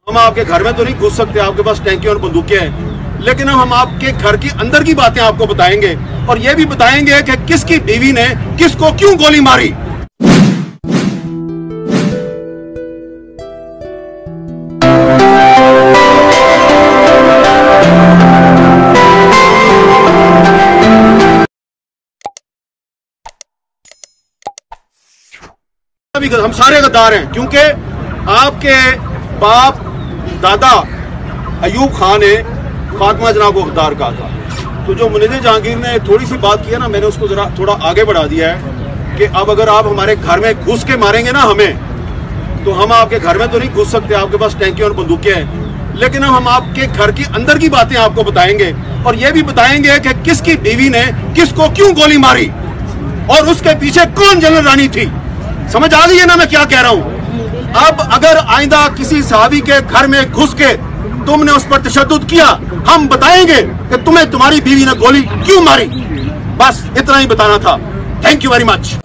हम आपके घर में तो नहीं घुस सकते, आपके पास टैंकी और बंदूकें हैं, लेकिन हम आपके घर की अंदर की बातें आपको बताएंगे और ये भी बताएंगे कि किसकी बीवी ने किसको क्यों गोली मारी। हम सारे गद्दार हैं, क्योंकि आपके बाप दादा अयूब खान ने फातिमा जना को गद्दार कहा था। तो जो मुनीर जहांगीर ने थोड़ी सी बात की है ना, मैंने उसको जरा थोड़ा आगे बढ़ा दिया है कि अब अगर आप हमारे घर में घुस के मारेंगे ना हमें, तो हम आपके घर में तो नहीं घुस सकते, आपके पास टैंकी और बंदूकें हैं, लेकिन हम आपके घर की अंदर की बातें आपको बताएंगे और ये भी बताएंगे कि किसकी बीवी ने किसको क्यों गोली मारी और उसके पीछे कौन जनरल रानी थी। समझ आ गई है ना मैं क्या कह रहा हूं। अब अगर आइंदा किसी सहाबी के घर में घुस के तुमने उस पर तशद्दुद किया, हम बताएंगे कि तुम्हें तुम्हारी बीवी ने गोली क्यों मारी। बस इतना ही बताना था। Thank you very much.